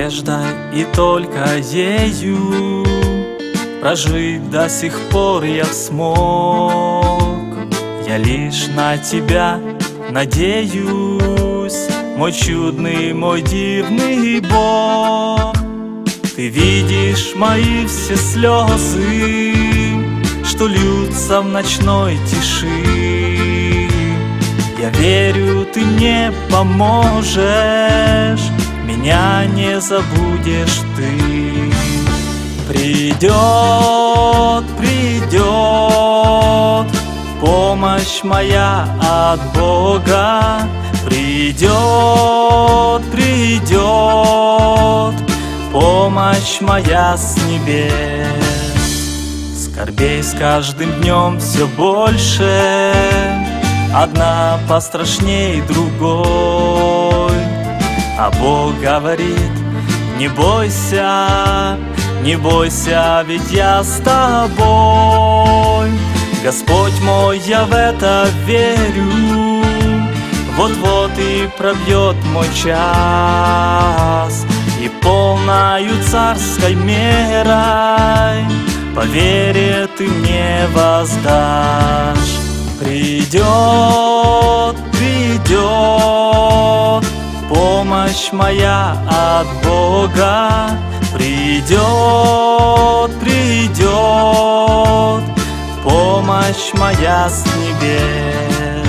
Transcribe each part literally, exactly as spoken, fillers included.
надеждой и только ею прожить до сих пор я смог. Я лишь на тебя надеюсь, мой чудный, мой дивный Бог. Ты видишь мои все слезы, что льются в ночной тиши. Я верю, ты мне поможешь, меня не забудешь ты. Придет, придет помощь моя от Бога. Придет, придет помощь моя с небес. Скорбей с каждым днем все больше, одна пострашней другой. А Бог говорит: не бойся, не бойся, ведь я с тобой. Господь мой, я в это верю, вот-вот и пробьет мой час, и полною царской мерой по вере ты мне воздашь. Придет, придет помощь моя от Бога. Придет, придет помощь моя с небес.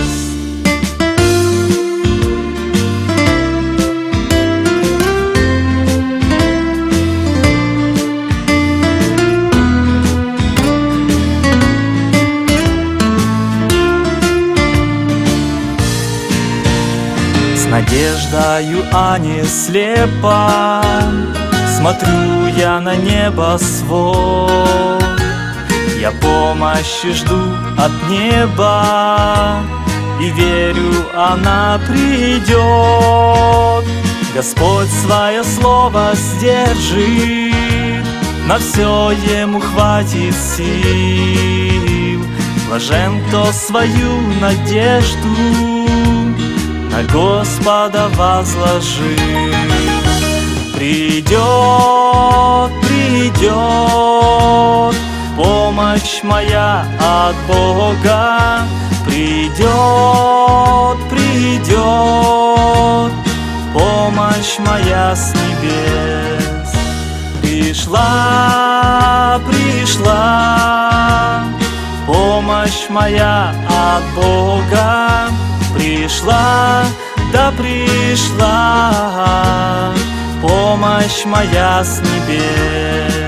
Надеждою, а не слепо смотрю я на небосвод. Я помощи жду от неба и верю, она придет. Господь свое слово сдержит, на все ему хватит сил. Блажен, кто свою надежду на Господа возложил. Придет, придет помощь моя от Бога. Придет, придет помощь моя с небес. Пришла, пришла помощь моя от Бога. Пришла, да пришла помощь моя с небес.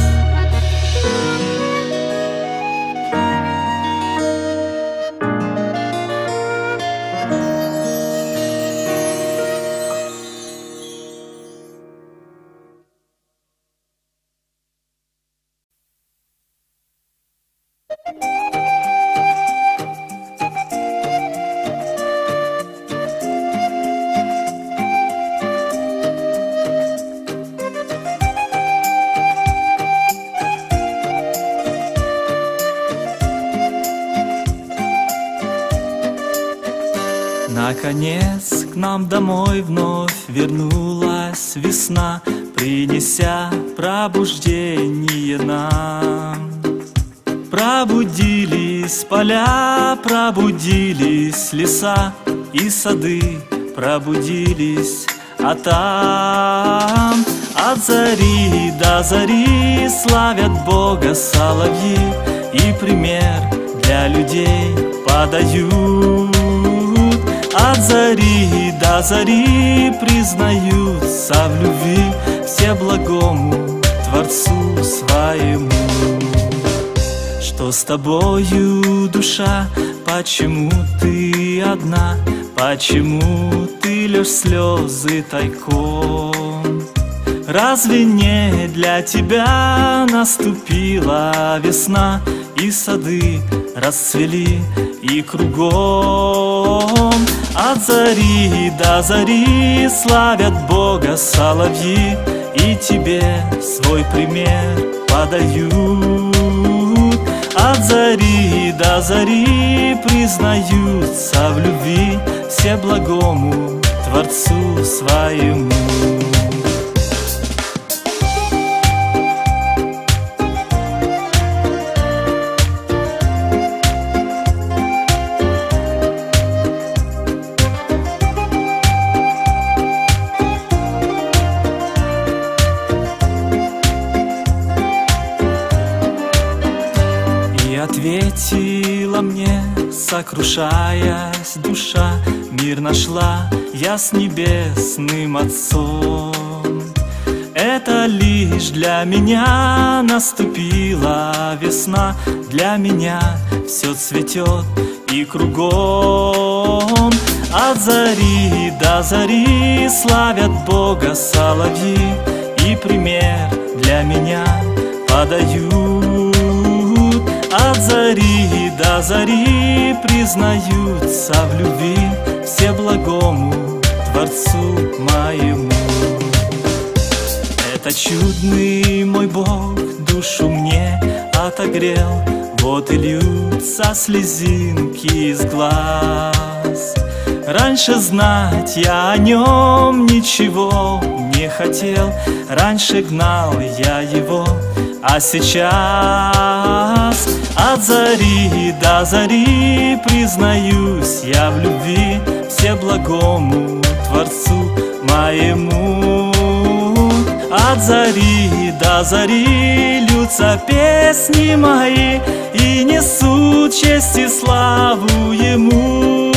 Наконец к нам домой вновь вернулась весна, принеся пробуждение нам. Пробудились поля, пробудились леса и сады, пробудились, а там от зари до зари славят Бога соловьи и пример для людей подают. От зари до зари признаются в любви все благому Творцу своему. Что с тобою, душа, почему ты одна? Почему ты льешь слезы тайком? Разве не для тебя наступила весна, и сады расцвели, и кругом от зари до зари славят Бога соловьи, и тебе свой пример подают. От зари до зари признаются в любви все благому Творцу своему. сокрушаясь, душа мир нашла я с небесным Отцом. Это лишь для меня наступила весна, для меня все цветет и кругом. От зари до зари славят Бога соловьи, и пример для меня подают. От зари до зари признаются в любви все благому Творцу моему. Это чудный мой Бог душу мне отогрел, вот и льются слезинки из глаз. Раньше знать я о нем ничего не хотел, раньше гнал я его, а сейчас от зари до зари признаюсь я в любви всеблагому Творцу моему. От зари до зари льются песни мои и несут честь и славу Ему.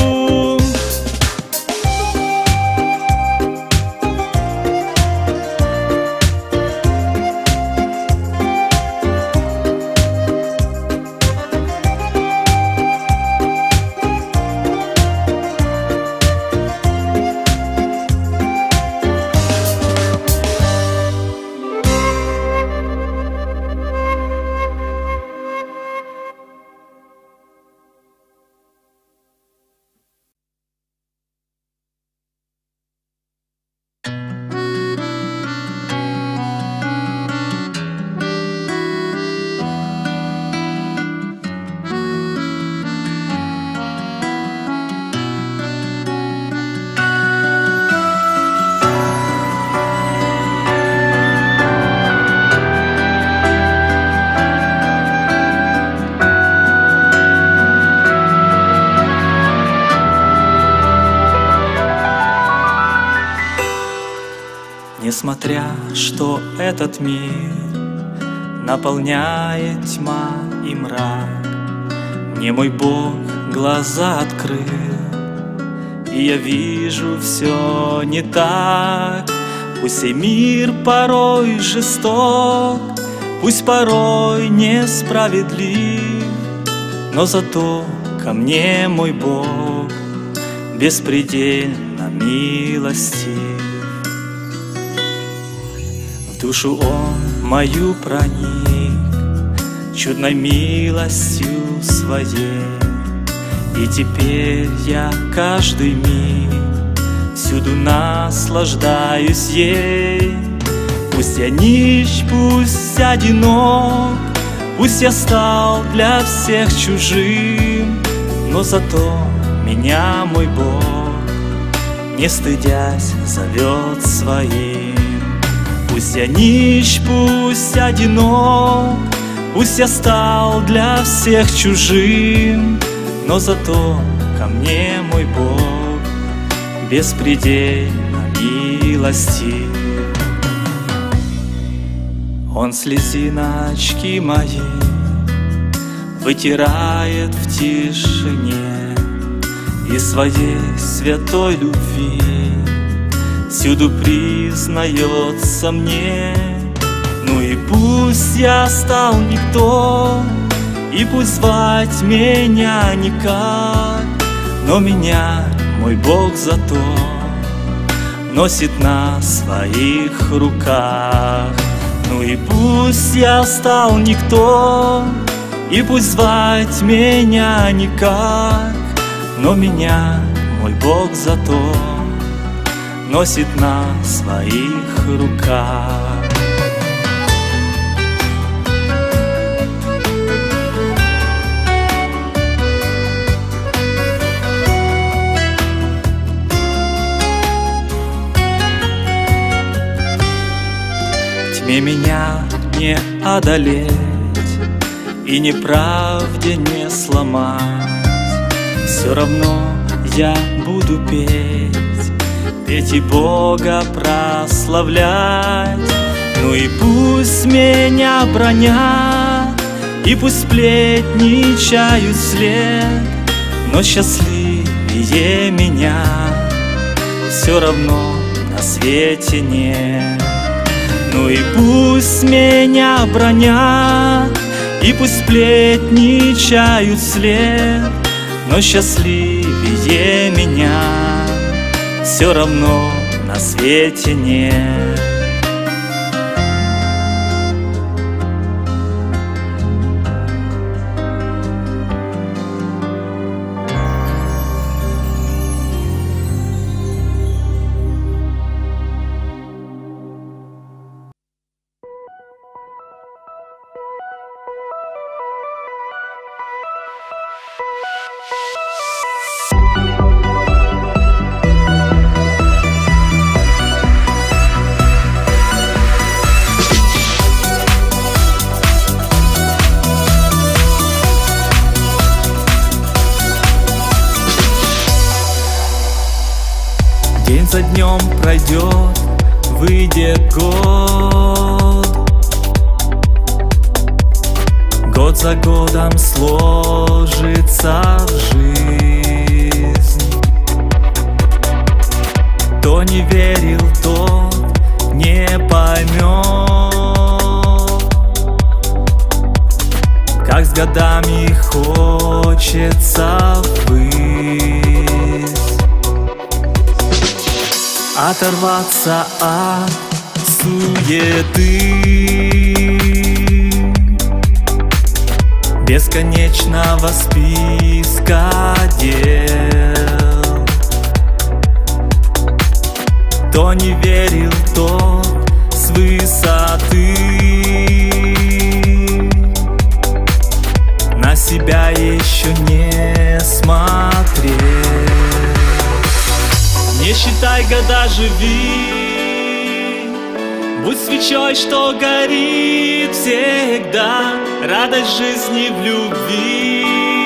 Несмотря, что этот мир наполняет тьма и мрак, мне мой Бог глаза открыл, и я вижу все не так. Пусть и мир порой жесток, пусть порой несправедлив, но зато ко мне мой Бог беспредельно милостив. В душу Он мою проник чудной милостью Своей, и теперь я каждый миг всюду наслаждаюсь ей. Пусть я нищ, пусть одинок, пусть я стал для всех чужим, но зато меня мой Бог, не стыдясь, зовет своим. Пусть я нищ, пусть одинок, пусть я стал для всех чужим, но зато ко мне мой Бог беспредельно милостив. Он слезиночки мои вытирает в тишине и своей святой любви всюду признается мне. Ну и пусть я стал никто, и пусть звать меня никак, но меня мой Бог зато носит на своих руках. Ну и пусть я стал никто, и пусть звать меня никак, но меня мой Бог зато носит на своих руках. Тьме меня не одолеть и неправде не сломать, все равно я буду петь, петь и Бога прославлять. Ну и пусть меня бранят, и пусть сплетничают вслед, но счастливее меня все равно на свете нет. Ну и пусть меня бронят, и пусть сплетничают вслед, но счастливее меня все равно на свете нет. День за днем пройдет, выйдет год, год за годом сложится в жизнь. Кто не верил, тот не поймет, как с годами хочется ввысь. Оторваться от суеты бесконечного списка дел. Кто не верил, тот с высоты на себя еще не смотрел. Не считай года, живи, будь свечой, что горит всегда. Радость жизни в любви,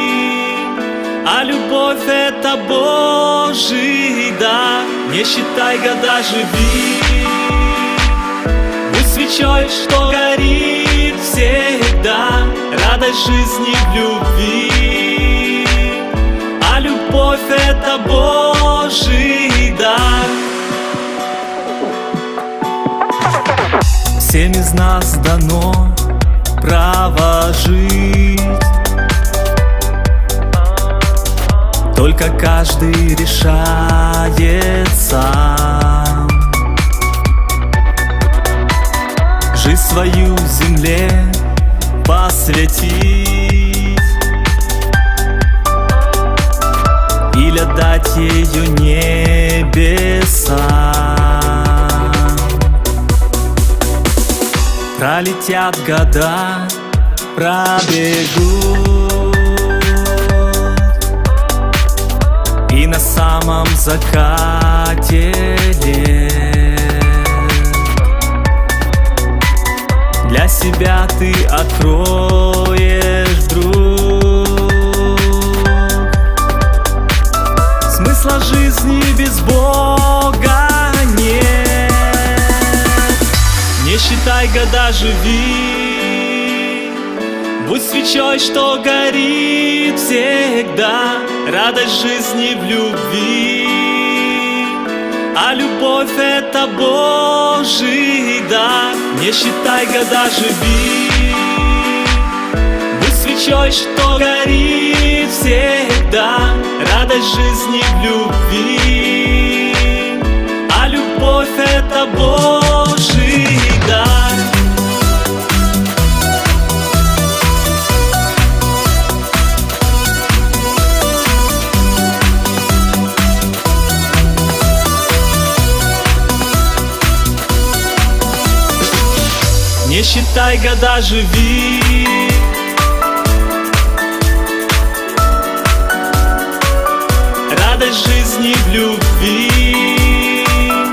а любовь — это Божий дар. Не считай года, живи, будь свечой, что горит всегда. Радость жизни в любви, а любовь — это Божий дар. Всем из нас дано право жить, только каждый решает сам. Жизнь свою земле посвятить или отдать ее небесам. Пролетят года, пробегут, и на самом закате лет для себя ты откроешь вдруг смысла жизни без Бога нет. Не считай года, живи, будь свечой, что горит всегда. Радость жизни в любви, а любовь — это Божий дар. Не считай года, живи, будь свечой, что горит всегда. Радость жизни в любви, а любовь — это Божий дар. Не считай года, живи, радость жизни в любви,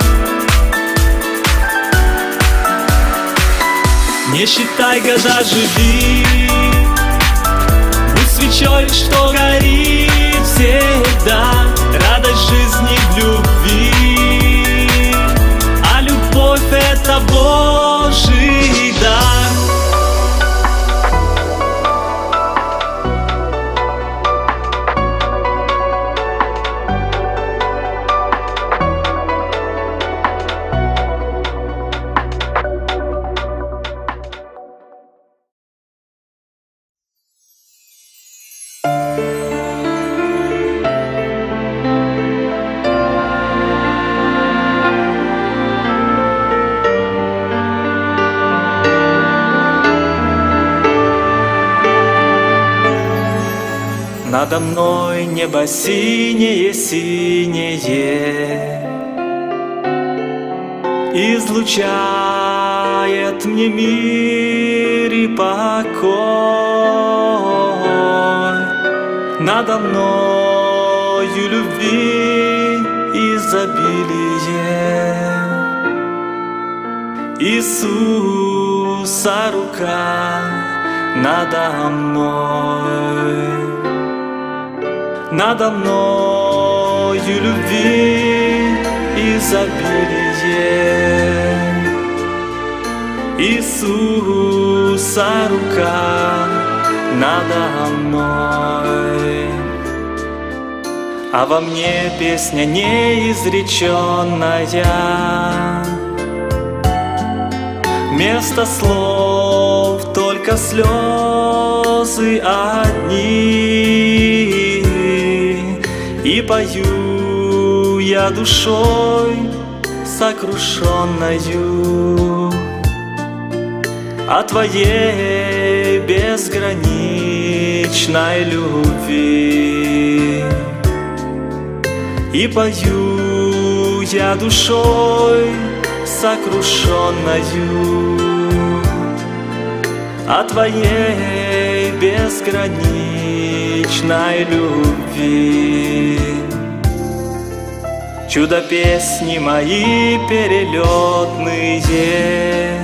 не считай года, живи, будь свечой, что горит всегда. Радость жизни в любви, а любовь — это Божий дар. Надо мной небо синее-синее излучает мне мир и покой. Надо мною любви изобилие, Иисуса рука надо мной. Надо мною любви изобилие, Иисуса рука надо мной. А во мне песня неизреченная, вместо слов только слезы одни. И пою я душой сокрушенною о Твоей безграничной любви. И пою я душой сокрушенною о Твоей безграничной любви. Чудо песни мои перелетные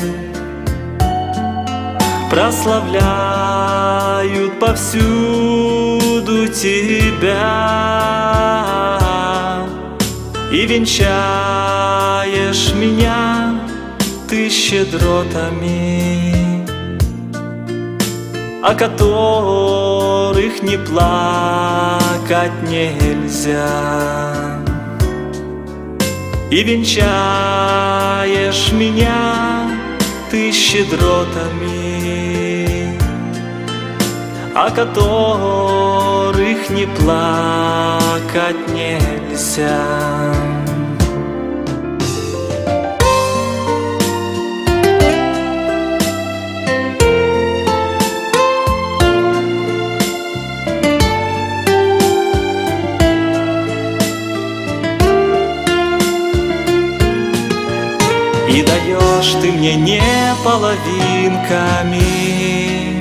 прославляют повсюду Тебя, и венчаешь меня Ты щедротами, о которых не плакать нельзя. И венчаешь меня Ты щедротами, о которых не плакать нельзя. И даешь Ты мне не половинками,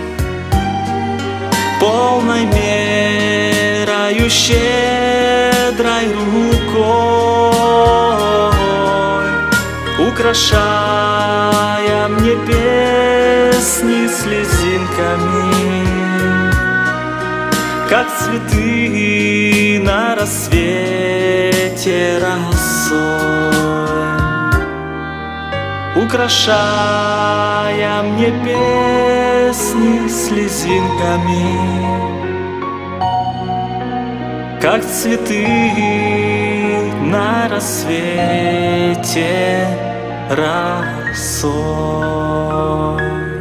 полной мерою щедрой рукой, украшая мне песни слезинками, как цветы на рассвете росой. Украшая мне песни слезинками, как цветы на рассвете росой.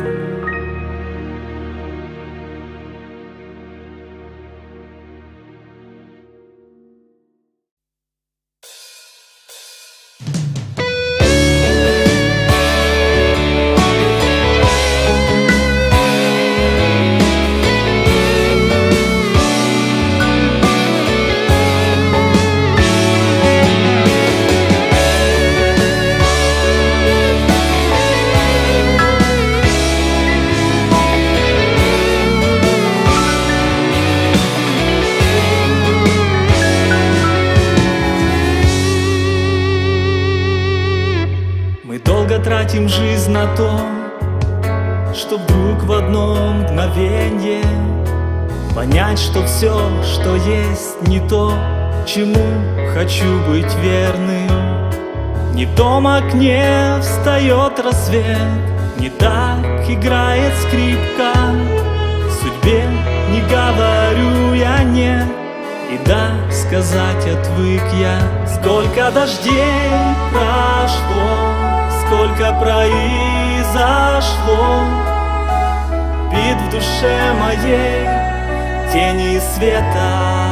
Тратим жизнь на то, что вдруг в одно мгновенье понять, что все, что есть, не то, чему хочу быть верным. Не в том окне встает рассвет, не так играет скрипка. Судьбе не говорю я нет, и да, сказать отвык я. Сколько дождей прошло, сколько произошло, бит в душе моей тени и света.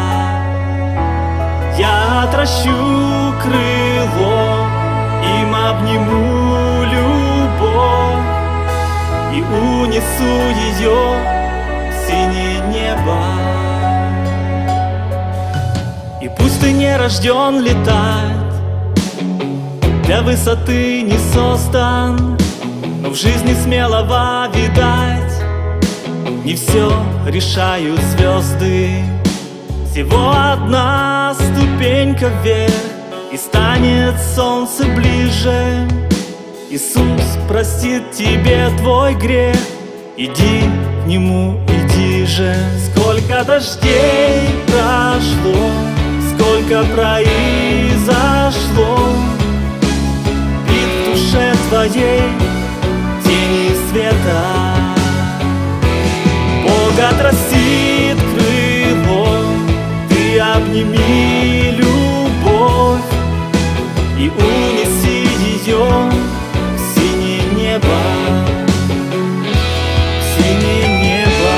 Я отращу крыло, им обниму любовь и унесу ее в синее небо. ты не рожден летать, для высоты не создан, но в жизни смелого, видать, не все решают звезды. Всего одна ступенька вверх, и станет солнце ближе. Иисус простит тебе твой грех, иди к Нему, иди же. Сколько дождей прошло, сколько произошло, бит в душе твоей тени света. Бог отрастит крыло, ты обними любовь и унеси ее в синее небо, в синее небо.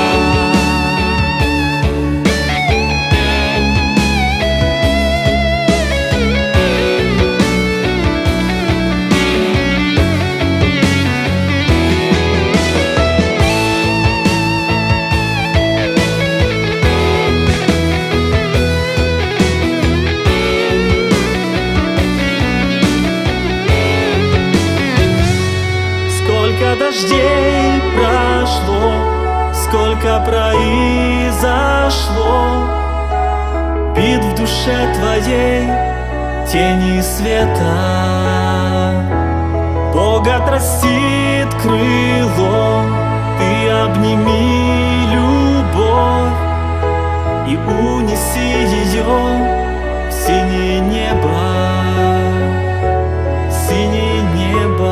Сколько дождей прошло, сколько произошло, бит в душе твоей тени света. Бог отрастит крыло, ты обними любовь и унеси ее в синее небо, в синее небо.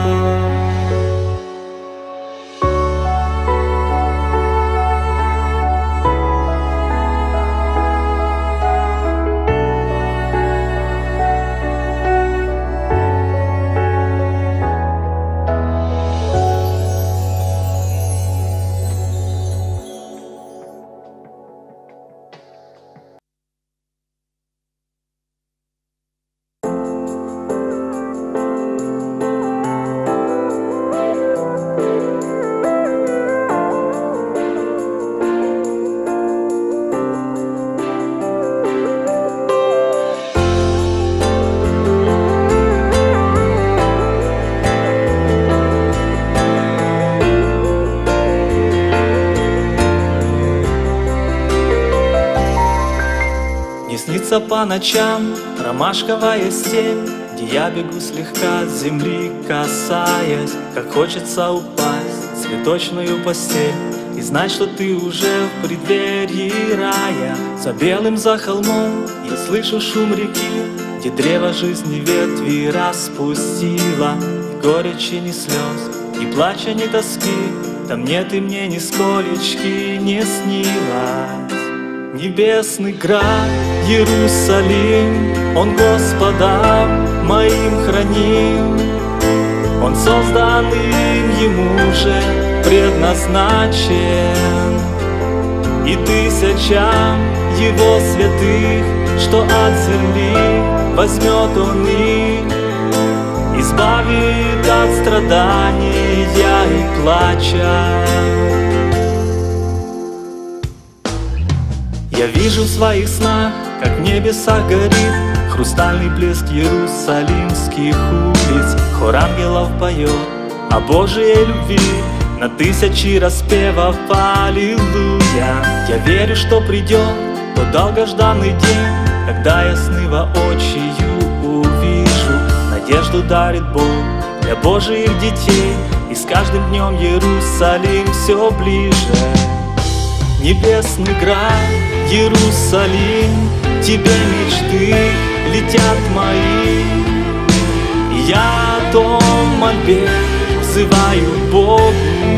Снится по ночам ромашковая степь, где я бегу слегка земли касаясь, как хочется упасть в цветочную постель и знать, что ты уже в преддверии рая. За белым, за холмом я слышу шум реки, где древо жизни ветви распустило. Ни горечи, ни слез, ни плача, ни тоски, там нет и мне нисколечки не снилось. Небесный град Иерусалим, он Господа моим храним, он создан им, ему же предназначен. И тысячам его святых, что от земли возьмет он их, избавит от страдания и плача. Я вижу в своих снах, как в небесах горит хрустальный блеск иерусалимских улиц. Хор ангелов поет о Божьей любви на тысячи распевов аллилуйя. Я верю, что придет тот долгожданный день, когда я сны воочию увижу. Надежду дарит Бог для Божьих детей, и с каждым днем Иерусалим все ближе. Небесный град Иерусалим, тебе мечты летят мои, и я о том мольбе взываю Богу,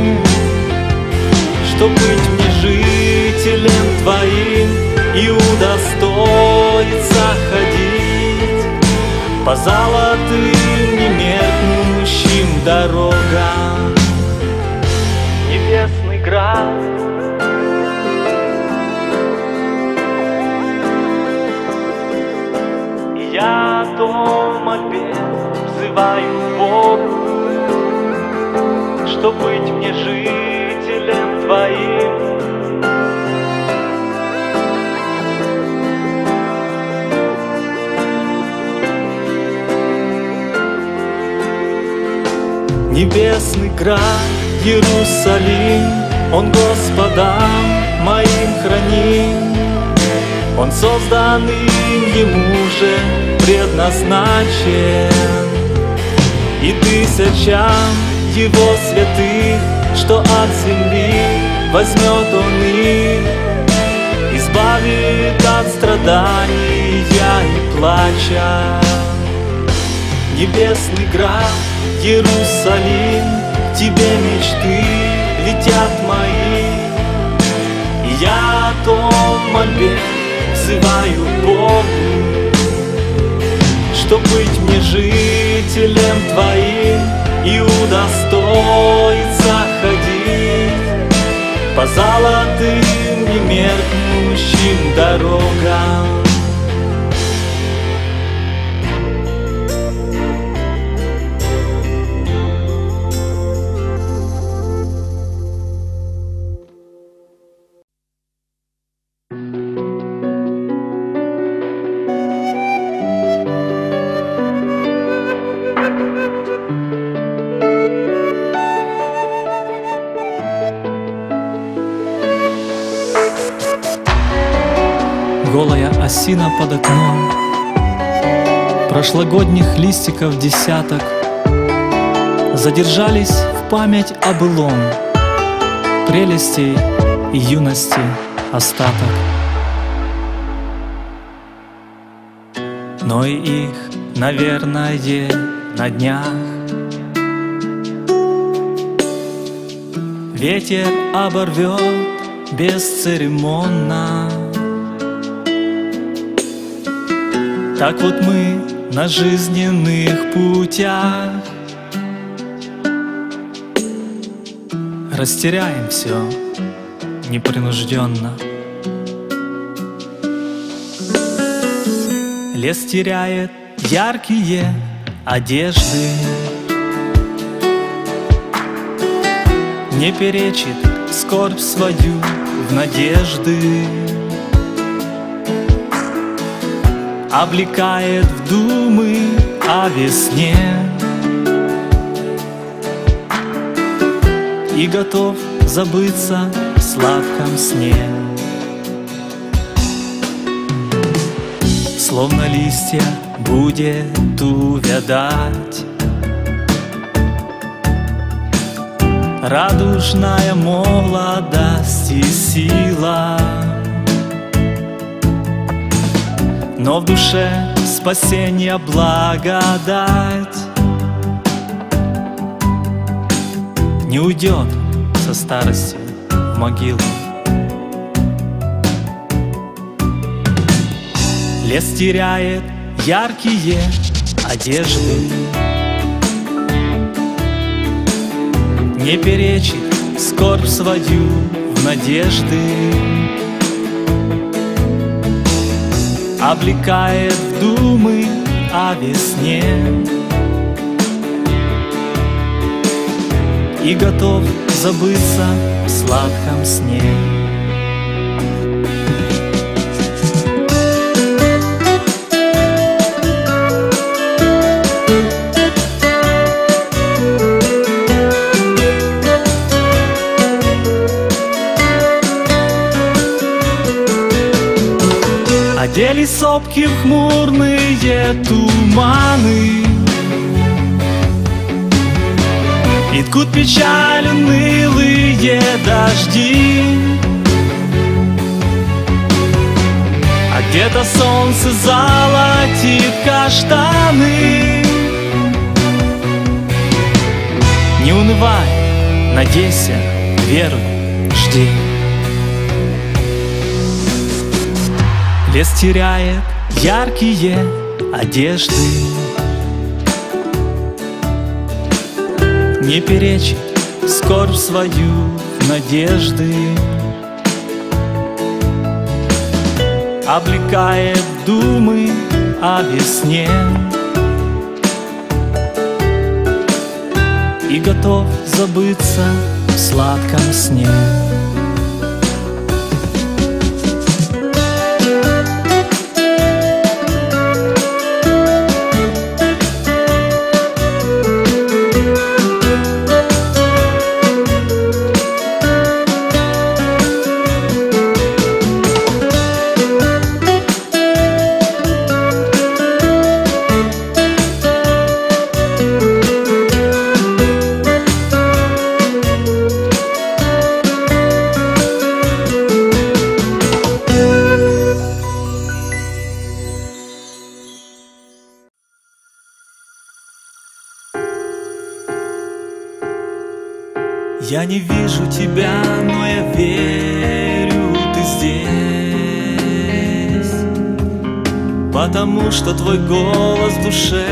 чтоб быть мне жителем твоим и удостоиться ходить по золотым немеркнущим дорогам. Небесный град, я о том мольбе взываю Богу, чтоб быть мне жителем твоим Небесный град Иерусалим, он Господом моим храним. Он созданный ему же предназначен, и тысячам его святых, что от земли возьмет он их, избавит от страдания и плача. Небесный град Иерусалим, к тебе мечты летят мои, и я о том мольбе взываю Богу, чтоб быть мне жителем твоим и удостоиться ходить по золотым немеркнущим дорогам. Голая осина под окном, прошлогодних листиков десяток задержались в память о былом, прелестей и юности остаток. Но и их, наверное, на днях ветер оборвет бесцеремонно. Так вот мы на жизненных путях растеряем все непринужденно. Лес теряет яркие одежды, не перечит скорбь свою в надежды, облекает в думы о весне и готов забыться в сладком сне. Словно листья будет увядать радужная молодость и сила, но в душе спасения благодать не уйдет со старости в могилу. Лес теряет яркие одежды, не перечит скорбь свою в надежды, облекает в думы о весне и готов забыться в сладком сне. Одели сопки в хмурные туманы, и ткут печаль унылые дожди, а где-то солнце золотит каштаны. Не унывай, надейся, веруй, жди. Лес теряет яркие одежды, не перечит скорбь свою в надежды, облекает в думы о весне и готов забыться в сладком сне. Я не вижу тебя, но я верю, ты здесь, потому что твой голос в душе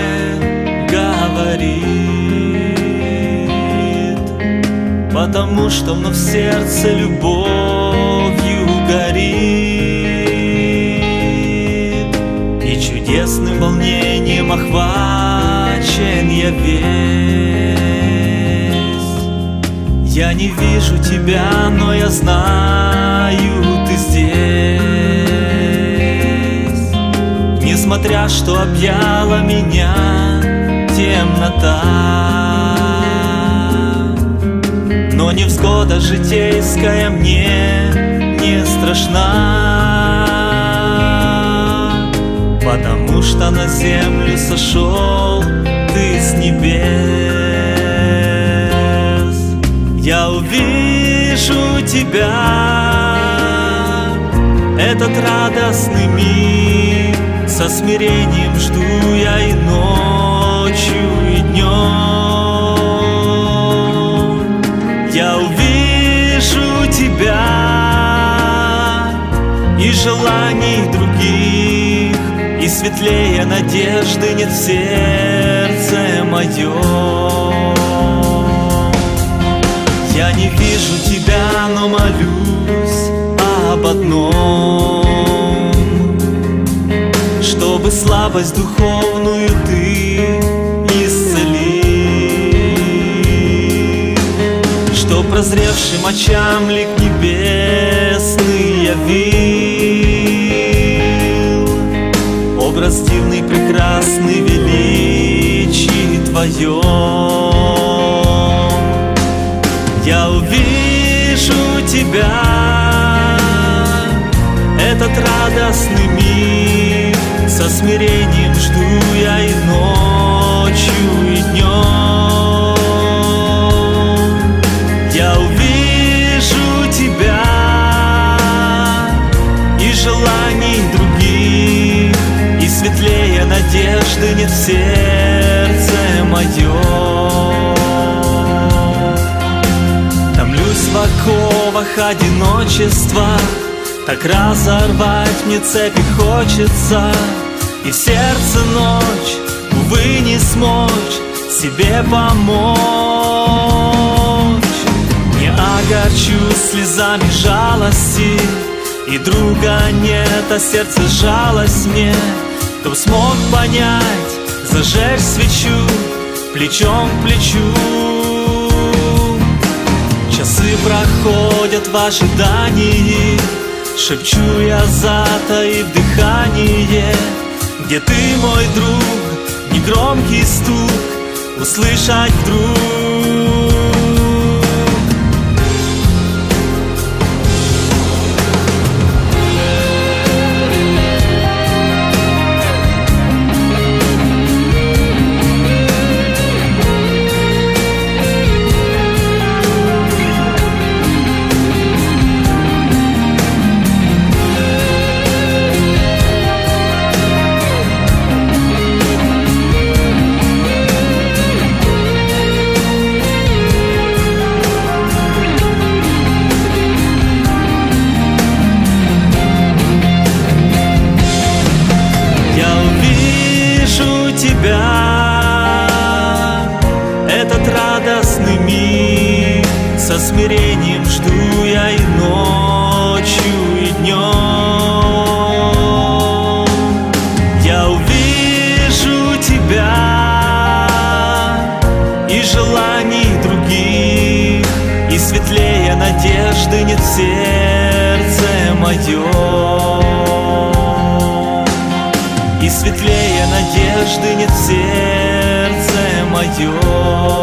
говорит, потому что вновь в сердце любовью горит, и чудесным волнением охвачен я весь. Я не вижу тебя, но я знаю, ты здесь, несмотря что объяла меня темнота, но невзгода житейская мне не страшна, потому что на землю сошел ты с небес. Я увижу тебя, этот радостный миг, со смирением жду я и ночью, и днем. Я увижу тебя, и желаний других, и светлее надежды нет в сердце моем. Я не вижу тебя, но молюсь об одном, чтобы слабость духовную ты исцели, чтоб прозревшим очам лик небесный явил образ дивный, прекрасный, величий твоем. Я увижу тебя, этот радостный миг, со смирением жду я и ночью, и днем. Я увижу тебя, и желаний других, и светлее надежды нет в сердце моем. Томлюсь в оковах одиночества, так разорвать мне цепи хочется, и в сердце ночь, увы, не смочь себе помочь. Не огорчусь слезами жалости, и друга нет, а сердце жалость мне. Кто смог понять, зажечь свечу плечом к плечу. Часы проходят в ожидании, шепчу я, затаив дыхание. Где ты, мой друг, негромкий стук услышать вдруг? Этот радостный миг, со смирением жду я и ночью, и днем. Я увижу тебя, и желаний других, и светлее надежды нет в сердце моем. И светлее надежды нет в сердце моем.